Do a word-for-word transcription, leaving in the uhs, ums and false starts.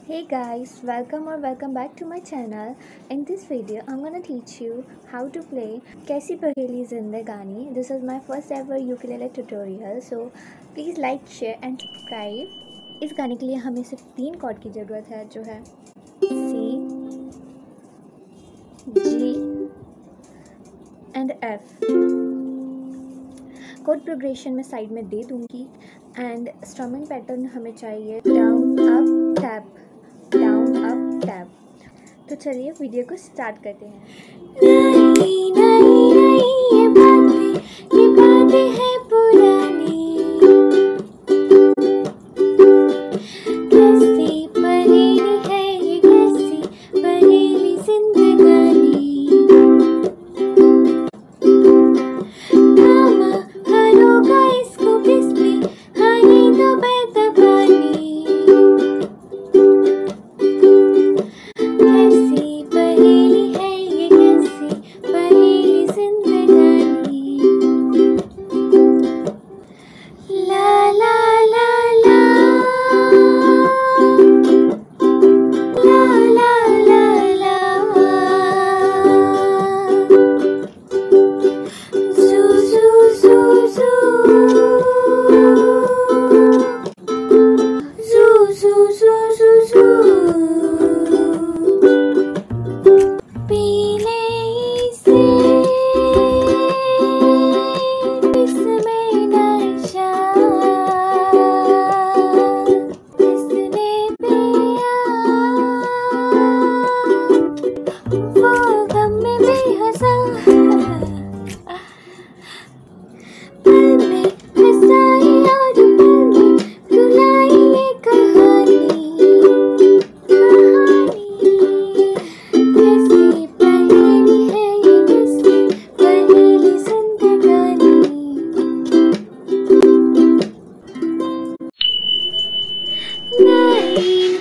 Hey guys, welcome or welcome back to my channel. In this video, I'm gonna teach you how to play Kaisi paheli zindagani. This is my first ever ukulele tutorial, so please like, share and subscribe. इस गाने के लिए हमें सिर्फ तीन cord की ज़रूरत है, जो है C, G एंड F. कोड प्रोग्रेशन में साइड में दे दूंगी एंड स्ट्रमिंग पैटर्न हमें चाहिए down up tap down up tap. तो चलिए वीडियो को स्टार्ट करते हैं. नहीं, नहीं, नहीं, ये बातें ये बातें हैं पुरानी. कैसी पहेली है ये, कैसी पहेली जिंदगानी. थामा हरोगा इसको किसने, हाँ ये तो बेतबानी. कैसी पहेली है ये, कैसी पहेली जिंदगानी. ला ला ला ला ला ला ला जू जू जू जू जू जू जू जू पीने से इसमें नशा इसने पिया वो गम में बेहसा. पल में हंसाई और पल में रुलाई ये कहानी कहानी. कैसी पहेली है ये, कैसी पहेली जिंदगानी. नहीं